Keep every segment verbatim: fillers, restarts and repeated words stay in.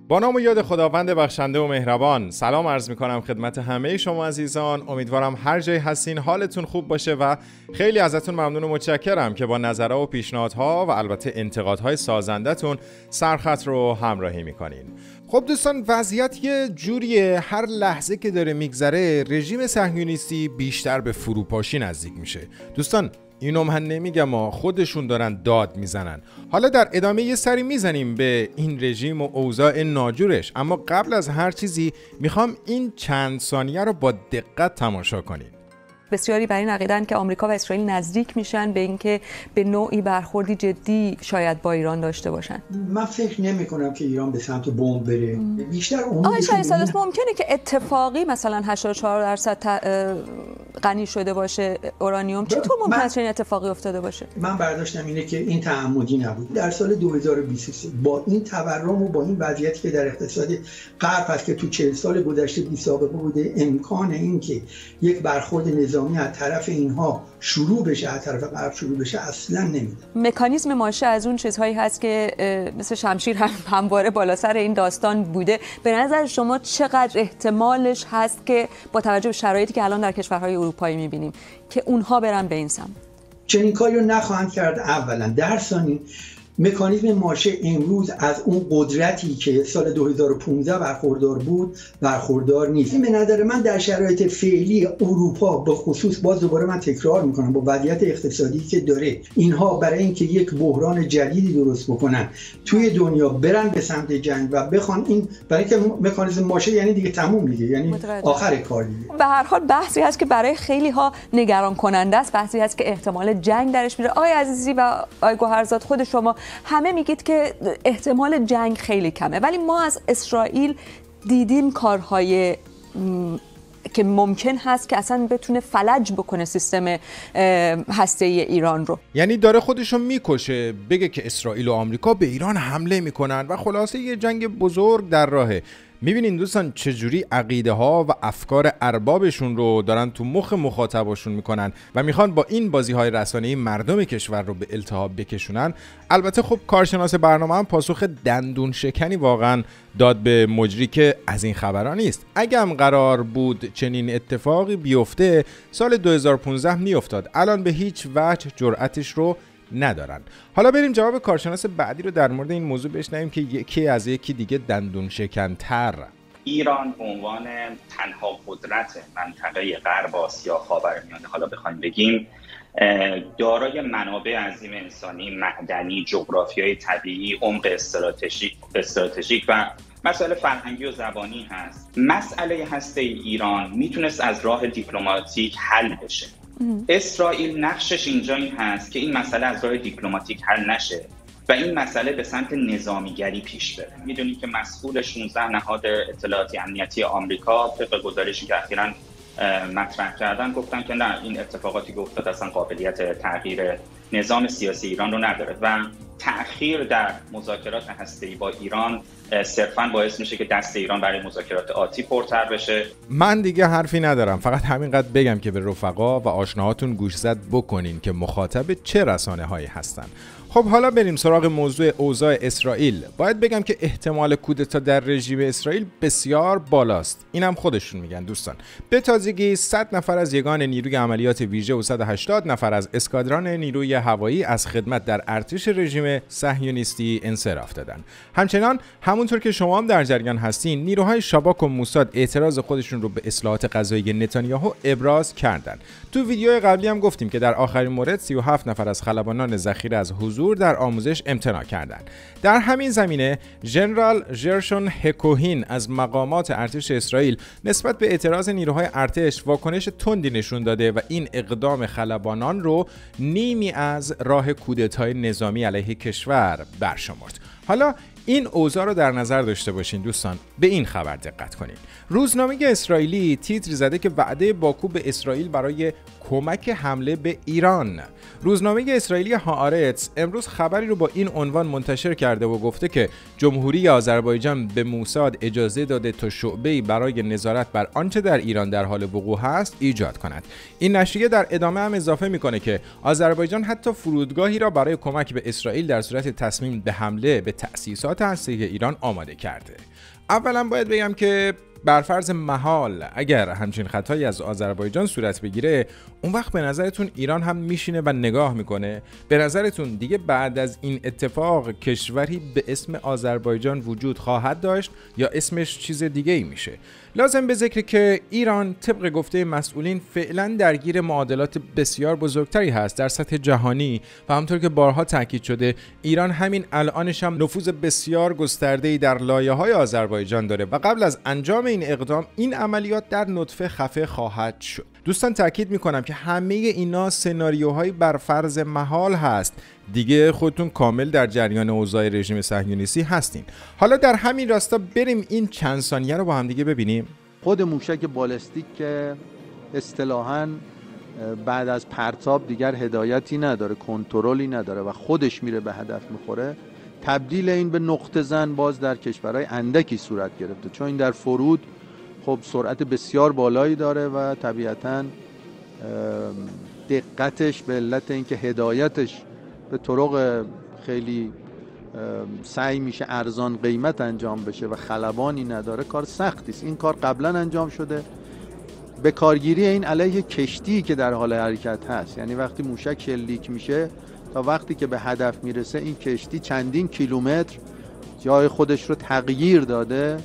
با نام و یاد خداوند بخشنده و مهربان، سلام عرض میکنم خدمت همه شما عزیزان. امیدوارم هر جای هستین حالتون خوب باشه و خیلی ازتون ممنون و متشکرم که با نظرها و پیشنهادها و البته انتقادهای سازندتون سرخط رو همراهی میکنین. خب دوستان، وضعیت یه جوریه هر لحظه که داره میگذره رژیم صهیونیستی بیشتر به فروپاشی نزدیک میشه. دوستان اینو من نمیگم، ما خودشون دارن داد میزنن. حالا در ادامه یه سری میزنیم به این رژیم و اوضاع ناجورش، اما قبل از هر چیزی میخوام این چند ثانیه رو با دقت تماشا کنید. بسیاری بر این عقیده‌اند که آمریکا و اسرائیل نزدیک میشن به اینکه به نوعی برخوردی جدی شاید با ایران داشته باشن. من فکر نمی کنم که ایران به سمت بمب بره. بیشتر آقای شهیدسادات ممکنه که اتفاقی مثلا هشتاد و چهار درصد غنی شده باشه اورانیوم. چطور ممکنه من... چنین اتفاقی افتاده باشه؟ من برداشتم اینه که این تعمدی نبود. در سال دو هزار و بیست و سه با این تورم و با این وضعیتی که در اقتصاد غرب هست که تو چهل سال گذشته بی سابقه بوده، امکان این که یک برخورد نظامی از طرف اینها شروع بشه، از طرف غرب شروع بشه، اصلا نمیده. مکانیزم ماشه از اون چیزهایی هست که مثل شمشیر هم همواره بالا سر این داستان بوده. به نظر شما چقدر احتمالش هست که با توجه به شرایطی که الان در کشورهای اروپایی میبینیم که اونها برن به این سمت؟ چنین کاری رو نخواهند کرد. اولا در ثانی مکانیزم ماشه امروز از اون قدرتی که سال دو هزار و پانزده برخوردار بود برخوردار نیست. این به نظر من در شرایط فعلی اروپا به خصوص، باز دوباره من تکرار میکنم، با وضعیت اقتصادی که داره، اینها برای اینکه یک بحران جدیدی درست بکنن توی دنیا برن به سمت جنگ و بخوان این برای اینکه مکانیزم ماشه یعنی دیگه تموم دیگه، یعنی متوجه. آخر کار دیگه. به هر حال بحثی هست که برای خیلی ها نگران کننده است، بحثی هست که احتمال جنگ درش میره. آقای عزیزی و آقای گوهرزاد، خود شما همه میگید که احتمال جنگ خیلی کمه، ولی ما از اسرائیل دیدیم کارهای که ممکن هست که اصلا بتونه فلج بکنه سیستم هسته‌ای ایران رو. یعنی داره خودشو میکشه، بگه که اسرائیل و آمریکا به ایران حمله میکنن و خلاصه یه جنگ بزرگ در راهه. میبینین دوستان چجوری عقیده ها و افکار اربابشون رو دارن تو مخ مخاطباشون میکنن و میخوان با این بازی های رسانه‌ای مردم کشور رو به التهاب بکشونن. البته خب کارشناس برنامه هم پاسخ دندون شکنی واقعا داد به مجری که از این خبرها نیست. اگه هم قرار بود چنین اتفاقی بیفته سال دو هزار و پانزده میافتاد، الان به هیچ وجه جرأتش رو ندارن. حالا بریم جواب کارشناس بعدی رو در مورد این موضوع بشنویم که یکی از یکی دیگه دندون شکن‌تر. ایران به عنوان تنها قدرت منطقه غرب آسیا خاورمیانه، حالا بخوایم بگیم، دارای منابع عظیم انسانی، معدنی، جغرافیایی طبیعی، عمق استراتژیک استراتژیک و مسائل فرهنگی و زبانی هست. مسئله هسته ایران میتونست از راه دیپلماتیک حل بشه. اسرائیل نقشش اینجا این هست که این مسئله از راه دیپلماتیک حل نشه و این مسئله به سمت نظامیگری پیش بره. میدونید که مسئول شانزده نهاد اطلاعاتی امنیتی آمریکا طبق گزارشی که اخیراً مطرح کردن گفتن که نه، این اتفاقاتی که افتاد اصلا قابلیت تغییر نظام سیاسی ایران رو نداره و تأخیر در مذاکرات هسته‌ای با ایران صرفاً باعث میشه که دست ایران برای مذاکرات آتی پرتر بشه. من دیگه حرفی ندارم، فقط همینقدر بگم که به رفقا و آشناهاتون گوشزد بکنین که مخاطب چه رسانه هایی هستن. خب حالا بریم سراغ موضوع اوضاع اسرائیل. باید بگم که احتمال کودتا در رژیم اسرائیل بسیار بالاست. اینم خودشون میگن دوستان. به تازگی صد نفر از یگان نیروی عملیات ویژه و صد و هشتاد نفر از اسکادران نیروی هوایی از خدمت در ارتش رژیم صهیونیستی انصراف دادن. همچنان همونطور که شما هم در جریان هستین، نیروهای شاباک و موساد اعتراض خودشون رو به اصلاحات قضایی نتانیاهو ابراز کردن. تو ویدیو قبلی هم گفتیم که در آخرین مورد سی و هفت نفر از خلبانان ذخیره از حضور در آموزش امتناع کردند. در همین زمینه ژنرال ژرشون هکوهین از مقامات ارتش اسرائیل نسبت به اعتراض نیروهای ارتش واکنش تندی نشون داده و این اقدام خلبانان رو نیمی از راه کودتای نظامی علیه کشور برشمرد. حالا این اوضاع رو در نظر داشته باشین دوستان. به این خبر دقت کنین. روزنامه اسرائیلی تیتر زده که وعده باکو به اسرائیل برای کمک حمله به ایران. روزنامه اسرائیلی هآرتس امروز خبری رو با این عنوان منتشر کرده و گفته که جمهوری آذربایجان به موساد اجازه داده تا شعبه‌ای برای نظارت بر آنچه در ایران در حال وقوع هست ایجاد کند. این نشریه در ادامه هم اضافه میکنه که آذربایجان حتی فرودگاهی را برای کمک به اسرائیل در صورت تصمیم به حمله به تأسیسات تسلیحات هسته‌ای ایران آماده کرده. اولا باید بگم که بر فرض محال اگر همچین خطایی از آذربایجان صورت بگیره، اون وقت به نظرتون ایران هم میشینه و نگاه میکنه؟ به نظرتون دیگه بعد از این اتفاق کشوری به اسم آذربایجان وجود خواهد داشت یا اسمش چیز دیگه ای میشه؟ لازم به ذکر که ایران طبق گفته مسئولین فعلا درگیر معادلات بسیار بزرگتری هست در سطح جهانی و همونطور که بارها تاکید شده ایران همین الانش هم نفوذ بسیار گسترده‌ای در لایه‌های آذربایجان داره و قبل از انجام این اقدام این عملیات در نطفه خفه خواهد شد. دوستان تاکید میکنم که همه اینا سناریوهای بر فرض محال هست. دیگه خودتون کامل در جریان اوضاع رژیم صهیونیستی هستین. حالا در همین راستا بریم این چند ثانیه رو با هم دیگه ببینیم. خود موشک بالستیک که اصطلاحاً بعد از پرتاب دیگر هدایتی نداره، کنترلی نداره و خودش میره به هدف میخوره، تبدیل این به نقطه زن باز در کشورهای اندکی صورت گرفته، چون این در فرود خب سرعت بسیار بالایی داره و طبیعتاً دقتش به علت اینکه هدایتش به طرق خیلی سعی میشه ارزان قیمت انجام بشه و خلبانی نداره، کار سختی است. این کار قبلا انجام شده. به کارگیری این علیه کشتی که در حال حرکت هست، یعنی وقتی موشک شلیک میشه تا وقتی که به هدف میرسه این کشتی چندین کیلومتر جای خودش رو تغییر داده.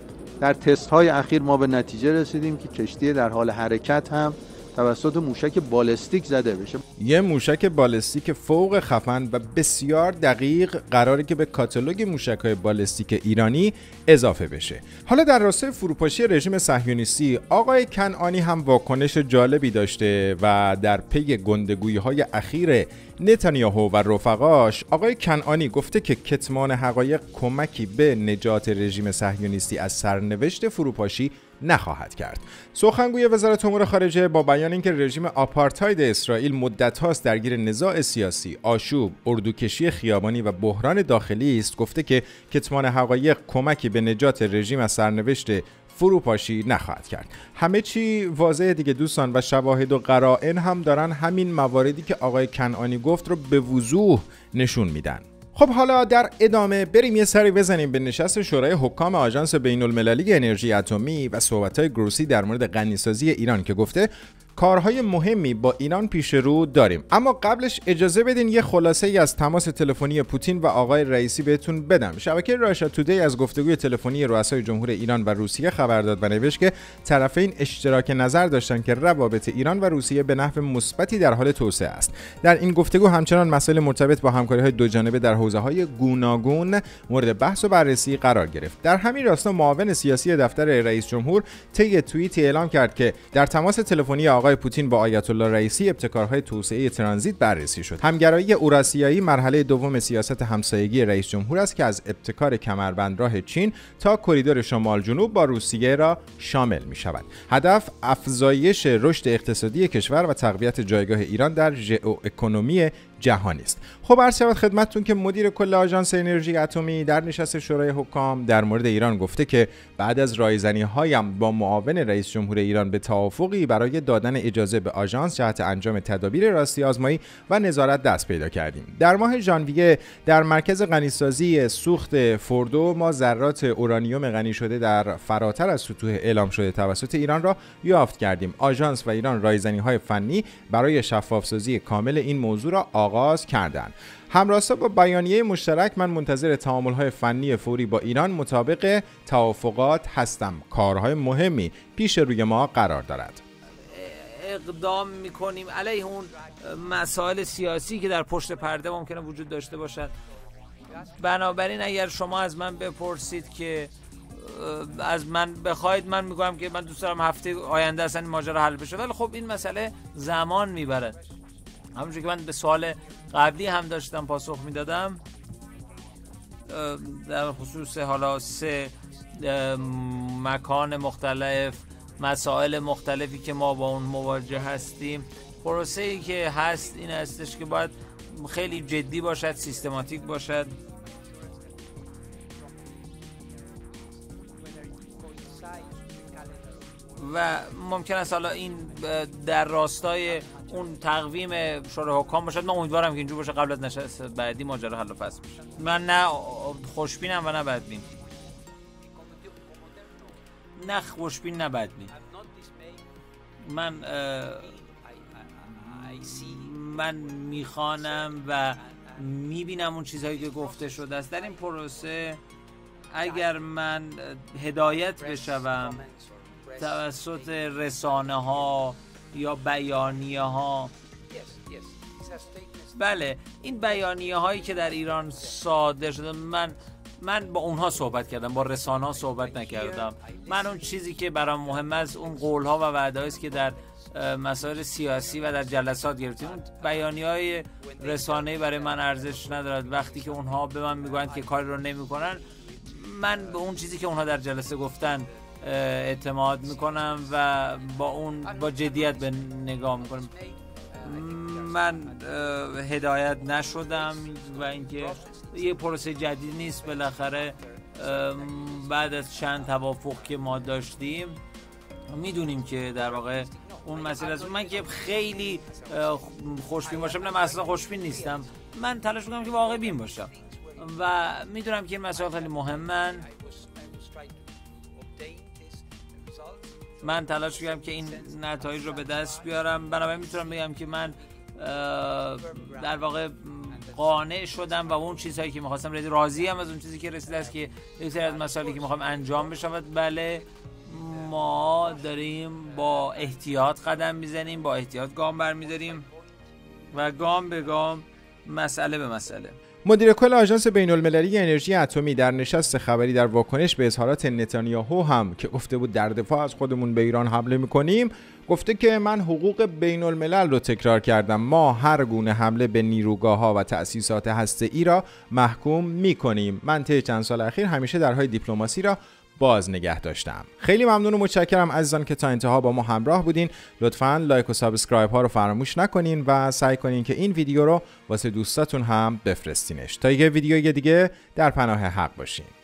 در تست های اخیر ما به نتیجه رسیدیم که کشتی در حال حرکت هم توسط موشک بالستیک زده بشه. یه موشک بالستیک فوق خفن و بسیار دقیق قراره که به کاتالوگ موشک‌های بالستیک ایرانی اضافه بشه. حالا در راستای فروپاشی رژیم صهیونیستی آقای کنعانی هم واکنش جالبی داشته و در پی گندگویی‌های اخیر نتانیاهو و رفقاش آقای کنعانی گفته که کتمان حقایق کمکی به نجات رژیم صهیونیستی از سرنوشت فروپاشی نخواهد کرد. سخنگوی وزارت امور خارجه با بیان اینکه رژیم آپارتاید اسرائیل مدت هاست درگیر نزاع سیاسی، آشوب، اردوکشی خیابانی و بحران داخلی است، گفته که کتمان حقایق کمکی به نجات رژیم از سرنوشت فروپاشی نخواهد کرد. همه چی واضحه دیگه دوستان و شواهد و قرائن هم دارن همین مواردی که آقای کنعانی گفت رو به وضوح نشون میدن. خب حالا در ادامه بریم یه سری بزنیم به نشست شورای حکام آژانس بین‌المللی انرژی اتمی و صحبت‌های گروسی در مورد غنیسازی ایران که گفته کارهای مهمی با ایران پیش رو داریم. اما قبلش اجازه بدین یه خلاصه ای از تماس تلفنی پوتین و آقای رئیسی بهتون بدم. شبکه راشا تودی از گفتگوی تلفنی رؤسای جمهور ایران و روسیه خبر داد و نوشت که طرفین اشتراک نظر داشتن که روابط ایران و روسیه به نحو مثبتی در حال توسعه است. در این گفتگو همچنان مسائل مرتبط با همکاری‌های دوجانبه در حوزه‌های گوناگون مورد بحث و بررسی قرار گرفت. در همین راستا معاون سیاسی دفتر رئیس جمهور طی توییتی اعلام کرد که در تماس تلفنی آقای پوتین با آیت الله رئیسی ابتکارهای توسعه ترانزیت بررسی شد. همگرایی اوراسیایی مرحله دوم سیاست همسایگی رئیس جمهور است که از ابتکار کمربندراه چین تا کریدور شمال جنوب با روسیه را شامل می شود. هدف افزایش رشد اقتصادی کشور و تقویت جایگاه ایران در ژئواکونومی جهانی است. خب عرض شود خدمتتون که مدیر کل آژانس انرژی اتمی در نشست شورای حکام در مورد ایران گفته که بعد از رایزنی‌هایم با معاون رئیس جمهور ایران به توافقی برای دادن اجازه به آژانس جهت انجام تدابیر راستی آزمایی و نظارت دست پیدا کردیم. در ماه ژانویه در مرکز غنیسازی سوخت فوردو ما ذرات اورانیوم غنی شده در فراتر از سطوح اعلام شده توسط ایران را یافت کردیم. آژانس و ایران رایزنی‌های فنی برای شفاف‌سازی کامل این موضوع را آغاز کردند. همراستا با بیانیه مشترک من منتظر تعامل‌های فنی فوری با ایران مطابق توافقات هستم. کارهای مهمی پیش روی ما قرار دارد. اقدام میکنیم علیه اون مسائل سیاسی که در پشت پرده ممکنه وجود داشته باشد. بنابراین اگر شما از من بپرسید که از من بخواید، من میگم که من دوست دارم هفته آینده اصلا این ماجرا حل بشه، ولی خب این مسئله زمان میبره. همونجور که من به سوال قبلی هم داشتم پاسخ میدادم در خصوص حالا سه مکان مختلف، مسائل مختلفی که ما با اون مواجه هستیم، پروسه‌ای که هست این هستش که باید خیلی جدی باشد، سیستماتیک باشد و ممکن است حالا این در راستای اون تقویم شورای حکام باشد. من امیدوارم که اینجور باشه قبل از نشست بعدی ماجرا حل و فصل بشه. من نه خوشبینم و نه بدبین. نه خوشبین نه بدبین. من من میخوانم و میبینم اون چیزهایی که گفته شده است در این پروسه. اگر من هدایت بشوم توسط رسانه ها یا بیانیه ها، بله این بیانیه هایی که در ایران صادر شده، من من با اونها صحبت کردم، با رسانه ها صحبت نکردم. من اون چیزی که برام مهم است اون قول ها و وعده است که در مسائل سیاسی و در جلسات گرفتیم. اون بیانیه های رسانه‌ای برای من ارزش ندارد. وقتی که اونها به من میگویند که کاری رو نمیکنن، من به اون چیزی که اونها در جلسه گفتن اعتماد میکنم و با اون با جدیت به نگاه میکنم. من هدایت نشدم و اینکه یه پروسه جدید نیست. بالاخره بعد از چند توافق که ما داشتیم میدونیم که در واقع اون مسئله است. من که خیلی خوشبین باشم، نه من اصلا خوشبین نیستم. من تلاش میکنم که واقع بین باشم و میدونم که این مسائل خیلی مهمن. من تلاش میکنم که این نتایج رو به دست بیارم. بنابراین میتونم بگم که من در واقع قانع شدم و اون چیزهایی که میخواستم رسید، راضی ام از اون چیزی که رسیده است که یک سری از مسائلی که میخوام انجام بشود. بله ما داریم با احتیاط قدم میزنیم، با احتیاط گام برمیداریم و گام به گام، مسئله به مسئله. مدیر کل آژانس بین‌المللی انرژی اتمی در نشست خبری در واکنش به اظهارات نتانیاهو هم که گفته بود در دفاع از خودمون به ایران حمله میکنیم، گفته که من حقوق بین‌الملل رو تکرار کردم. ما هر گونه حمله به نیروگاه‌ها و تأسیسات هسته‌ای را محکوم میکنیم. من طی چند سال اخیر همیشه درهای دیپلماسی را باز نگه داشتم. خیلی ممنون و متشکرم عزیزان که تا انتها با ما همراه بودین. لطفاً لایک و سابسکرایب ها رو فراموش نکنین و سعی کنین که این ویدیو رو واسه دوستاتون هم بفرستینش تا یه ویدیوی دیگه در پناه حق باشین.